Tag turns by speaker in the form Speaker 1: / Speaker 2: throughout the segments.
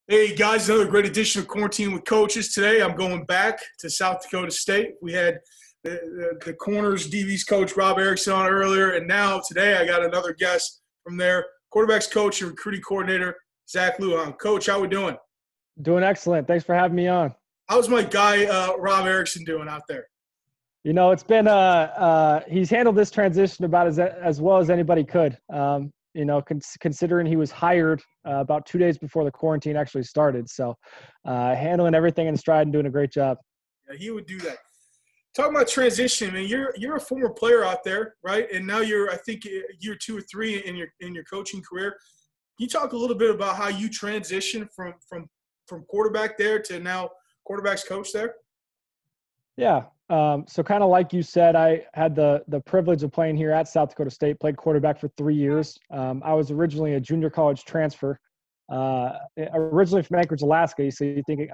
Speaker 1: Hey guys, another great edition of Quarantine with Coaches. Today I'm going back to South Dakota State. We had the Corners DB's coach Rob Erickson on earlier, and now today I got another guest from there, quarterbacks coach and recruiting coordinator Zach Lujan. Coach, how we doing?
Speaker 2: Doing excellent. Thanks for having me on.
Speaker 1: How's my guy Rob Erickson doing out there?
Speaker 2: It's been he's handled this transition about as well as anybody could. Considering he was hired about 2 days before the quarantine actually started. So handling everything in stride and doing a great job.
Speaker 1: Yeah, he would do that. Talking about transition, man, you're a former player out there, right? And now you're, I think, year 2 or 3 in your coaching career. Can you talk a little bit about how you transitioned from quarterback there to now quarterbacks coach there?
Speaker 2: Yeah. So kind of like you said, I had the privilege of playing here at South Dakota State, played quarterback for 3 years. I was originally a junior college transfer, originally from Anchorage, Alaska. So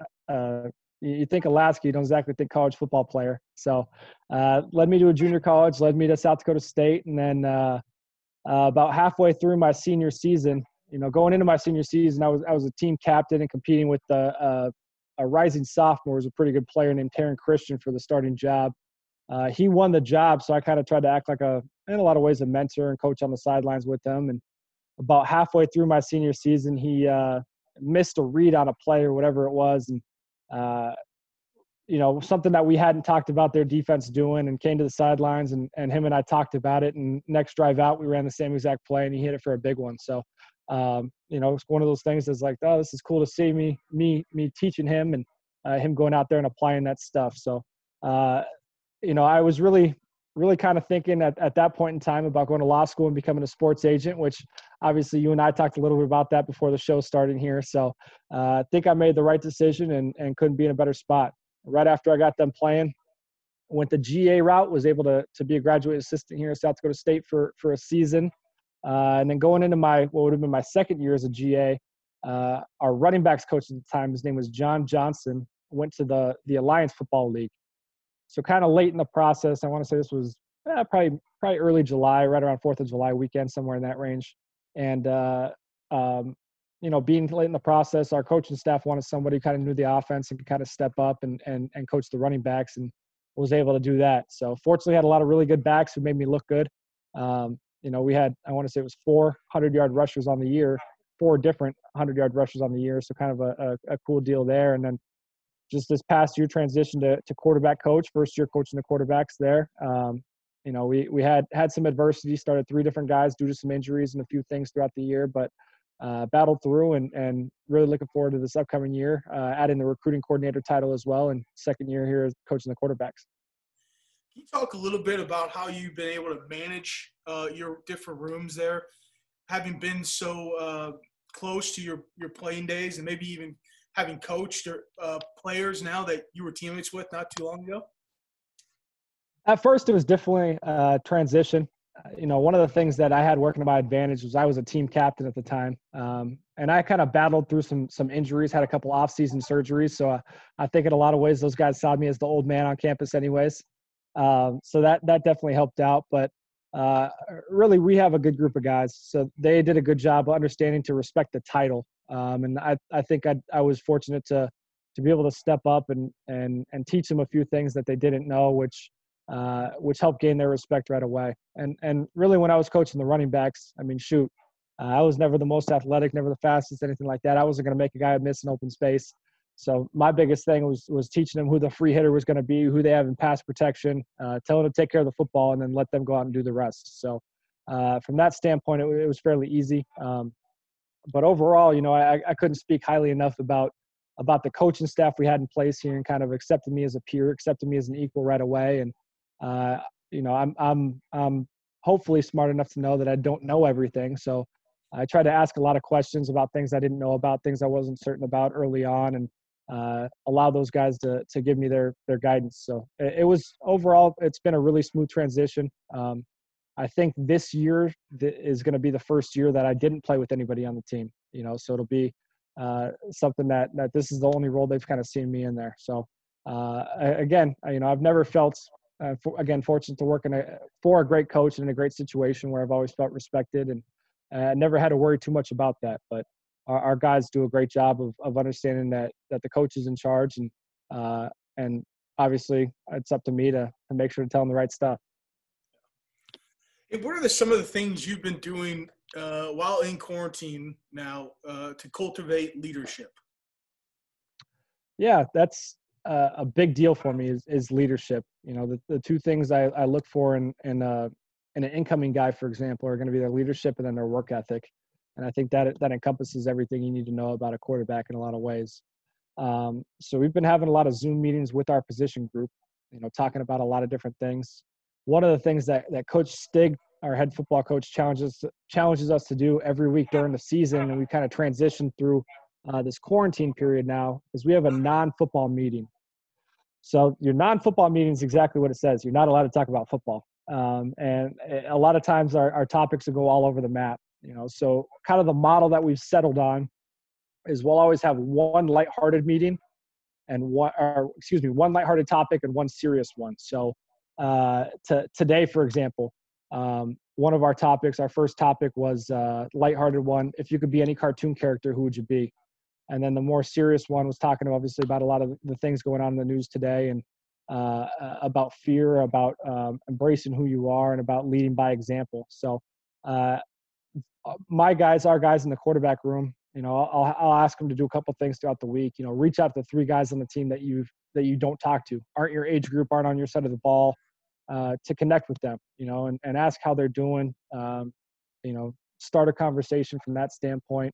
Speaker 2: you think Alaska, you don't exactly think college football player. So led me to a junior college, led me to South Dakota State. And then about halfway through my senior season, going into my senior season, I was a team captain and competing with a rising sophomore was a pretty good player named Taryn Christian for the starting job. He won the job, so I kind of tried to act like in a lot of ways, a mentor and coach on the sidelines with him. And about halfway through my senior season, he missed a read on a play or whatever it was. And, something that we hadn't talked about their defense doing, and came to the sidelines and him and I talked about it. And next drive out, we ran the same exact play and he hit it for a big one. So, it's one of those things that's like, oh, this is cool to see me teaching him and him going out there and applying that stuff. So, I was really kind of thinking at that point in time about going to law school and becoming a sports agent, which obviously you and I talked a little bit about that before the show started here. So I think I made the right decision and couldn't be in a better spot. Right after I got done playing, I went the GA route, was able to be a graduate assistant here at South Dakota State for a season. And then going into what would have been my second year as a GA, our running backs coach at the time, his name was John Johnson, went to the Alliance Football League. So kind of late in the process, I want to say this was probably early July, right around 4th of July weekend, somewhere in that range. And, being late in the process, our coaching staff wanted somebody who kind of knew the offense and could kind of step up and coach the running backs, and was able to do that. So fortunately, had a lot of really good backs who made me look good. We had, I want to say it was 4 100-yard rushers on the year, 4 different 100-yard rushers on the year. So kind of a cool deal there. And then just this past year transitioned to quarterback coach, first year coaching the quarterbacks there. We had some adversity, started 3 different guys due to some injuries and a few things throughout the year, but battled through and really looking forward to this upcoming year, adding the recruiting coordinator title as well. And second year here is coaching the quarterbacks.
Speaker 1: Can you talk a little bit about how you've been able to manage your different rooms there, having been so close to your playing days, and maybe even having coached players now that you were teammates with not too long ago?
Speaker 2: At first, it was definitely a transition. One of the things that I had working to my advantage was I was a team captain at the time. And I kind of battled through some injuries, had a couple off-season surgeries. So I think in a lot of ways, those guys saw me as the old man on campus anyways. So that definitely helped out. But really, we have a good group of guys. So they did a good job of understanding to respect the title. And I think I was fortunate to be able to step up and teach them a few things that they didn't know, which helped gain their respect right away. And really, when I was coaching the running backs, I was never the most athletic, never the fastest, anything like that. I wasn't going to make a guy miss an open space. So my biggest thing was teaching them who the free hitter was going to be, who they have in pass protection, tell them to take care of the football, and then let them go out and do the rest. So from that standpoint, it was fairly easy. But overall, I couldn't speak highly enough about the coaching staff we had in place here, and kind of accepted me as a peer, accepted me as an equal right away. And I'm hopefully smart enough to know that I don't know everything. So I tried to ask a lot of questions about things I didn't know about, things I wasn't certain about early on, and allow those guys to give me their guidance. So it was overall, it's been a really smooth transition. I think this year is going to be the first year that I didn't play with anybody on the team, so it'll be something that this is the only role they've kind of seen me in there. So again, I've never felt, fortunate to work for a great coach and in a great situation where I've always felt respected, and never had to worry too much about that. But our guys do a great job of understanding that the coach is in charge, and obviously it's up to me to make sure to tell them the right stuff.
Speaker 1: And what are some of the things you've been doing while in quarantine now to cultivate leadership?
Speaker 2: Yeah, that's a big deal for me is leadership. You know, the two things I look for in an incoming guy, for example, are going to be their leadership and then their work ethic. And I think that encompasses everything you need to know about a quarterback in a lot of ways. So we've been having a lot of Zoom meetings with our position group, you know, talking about a lot of different things. One of the things that Coach Stig, our head football coach, challenges us to do every week during the season, and we kind of transitioned through this quarantine period now, is we have a non-football meeting. So your non-football meeting is exactly what it says. You're not allowed to talk about football. And a lot of times our topics will go all over the map, you know. So kind of the model that we've settled on is we'll always have one lighthearted meeting and one lighthearted topic and one serious one. So today, for example, one of our topics, our first topic was lighthearted one. If you could be any cartoon character, who would you be? And then the more serious one was talking obviously about a lot of the things going on in the news today, and about fear, about embracing who you are, and about leading by example. So our guys in the quarterback room, you know, I'll ask them to do a couple things throughout the week. You know, reach out to 3 guys on the team that you don't talk to, aren't your age group, aren't on your side of the ball, to connect with them, you know, and ask how they're doing. You know, start a conversation from that standpoint.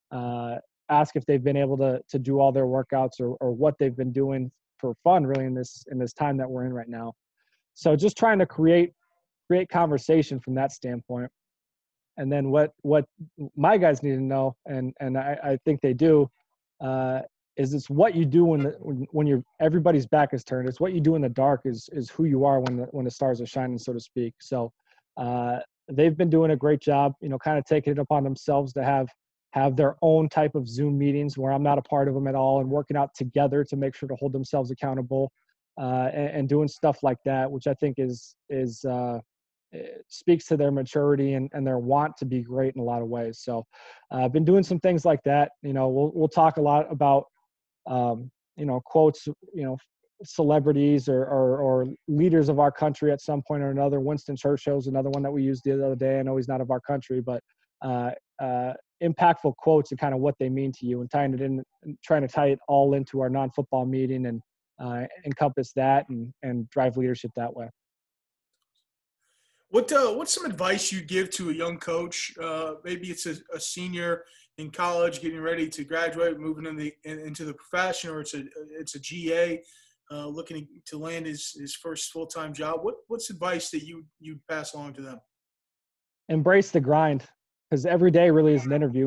Speaker 2: Ask if they've been able to do all their workouts or what they've been doing for fun really in this time that we're in right now. So just trying to create conversation from that standpoint. And then what my guys need to know, and I think they do, is it's what you do when everybody's back is turned. It's what you do in the dark is who you are when the stars are shining, so to speak. So they've been doing a great job, you know, kind of taking it upon themselves to have their own type of Zoom meetings where I'm not a part of them at all, and working out together to make sure to hold themselves accountable, and doing stuff like that, which I think speaks to their maturity and their want to be great in a lot of ways. So I've been doing some things like that. You know, we'll talk a lot about, you know, quotes, you know, celebrities or leaders of our country at some point or another. Winston Churchill's another one that we used the other day. I know he's not of our country, but impactful quotes and kind of what they mean to you, and tying it in, and trying to tie it all into our non-football meeting and encompass that and drive leadership that way.
Speaker 1: What's some advice you give to a young coach? Maybe it's a senior in college getting ready to graduate, moving into the profession, or it's a GA looking to land his first full-time job. What's advice that you pass along to them?
Speaker 2: Embrace the grind, because every day really is an interview.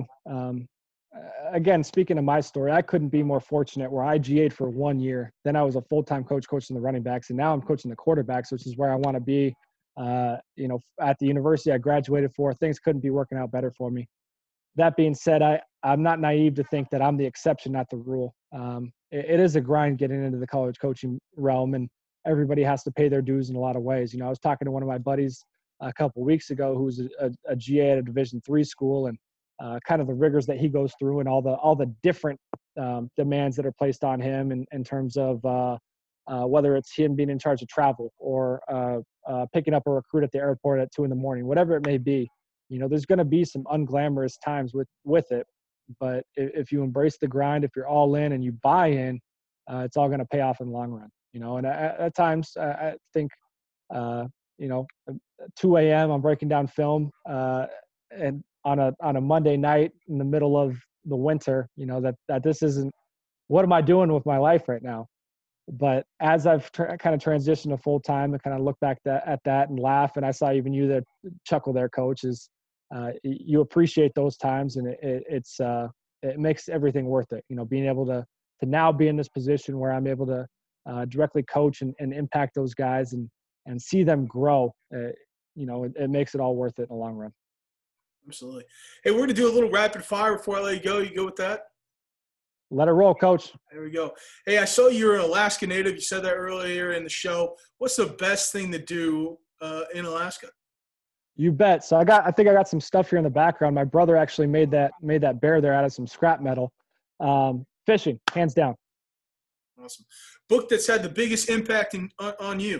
Speaker 2: Again, speaking of my story, I couldn't be more fortunate where I GA'd for 1 year. Then I was a full-time coach coaching the running backs, and now I'm coaching the quarterbacks, which is where I want to be. You know, at the university I graduated for, things couldn't be working out better for me. That being said, I'm not naive to think that I'm the exception, not the rule. It is a grind getting into the college coaching realm, and everybody has to pay their dues in a lot of ways. You know, I was talking to one of my buddies a couple of weeks ago who's a GA at a Division III school, and kind of the rigors that he goes through and all the different demands that are placed on him in terms of whether it's him being in charge of travel or picking up a recruit at the airport at 2 a.m, whatever it may be. You know, there's going to be some unglamorous times with it, but if you embrace the grind, if you're all in and you buy in, it's all going to pay off in the long run. You know, and at times I think, you know, 2 a.m. I'm breaking down film, and on a Monday night in the middle of the winter, you know, that this isn't, what am I doing with my life right now? But as I've kind of transitioned to full time and kind of look back at that and laugh, and I saw even you there chuckle there, Coach, is you appreciate those times, and it makes everything worth it. You know, being able to now be in this position where I'm able to directly coach and impact those guys and see them grow. You know, it makes it all worth it in the long run.
Speaker 1: Absolutely. Hey, we're going to do a little rapid fire before I let you go. You go with that?
Speaker 2: Let it roll, Coach.
Speaker 1: There we go. Hey, I saw you're an Alaska native. You said that earlier in the show. What's the best thing to do in Alaska?
Speaker 2: You bet. So I think I got some stuff here in the background. My brother actually made that bear there out of some scrap metal. Fishing, hands down.
Speaker 1: Awesome. Book that's had the biggest impact on you.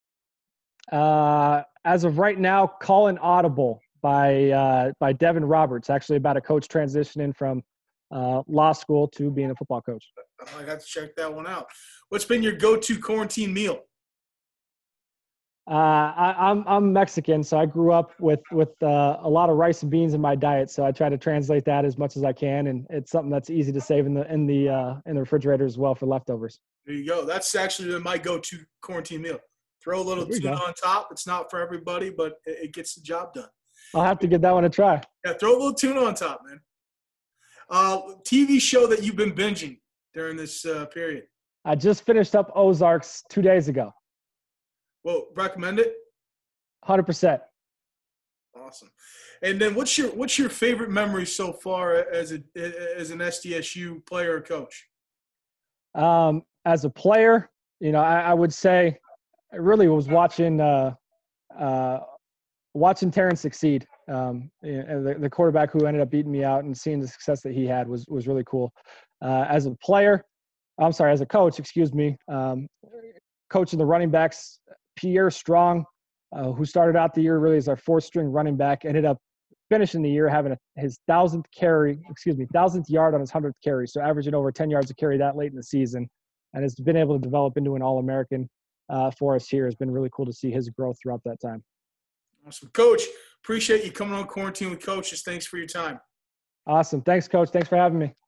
Speaker 2: As of right now, Call Audible by Devin Roberts, actually about a coach transitioning from law school to being a football coach.
Speaker 1: I might have to check that one out. What's been your go-to quarantine meal?
Speaker 2: I'm Mexican, so I grew up with a lot of rice and beans in my diet. So I try to translate that as much as I can, and it's something that's easy to save in the refrigerator as well for leftovers.
Speaker 1: There you go. That's actually my go-to quarantine meal. Throw a little tuna on top. It's not for everybody, but it gets the job done.
Speaker 2: I'll have to give that one a try.
Speaker 1: Yeah, throw a little tuna on top, man. TV show that you've been binging during this period?
Speaker 2: I just finished up Ozarks 2 days ago.
Speaker 1: Well, recommend it?
Speaker 2: 100%.
Speaker 1: Awesome. And then what's your favorite memory so far as an SDSU player or coach?
Speaker 2: As a player, I would say I really was watching Terrence succeed. The quarterback who ended up beating me out, and seeing the success that he had was really cool. As a coach, coaching the running backs, Pierre Strong, who started out the year really as our fourth-string running back, ended up finishing the year having his 1,000th yard on his 100th carry, so averaging over 10 yards a carry that late in the season, and has been able to develop into an All-American for us here. It's been really cool to see his growth throughout that time.
Speaker 1: Awesome. Coach, appreciate you coming on Quarantine with Coaches. Thanks for your time.
Speaker 2: Awesome. Thanks, Coach. Thanks for having me.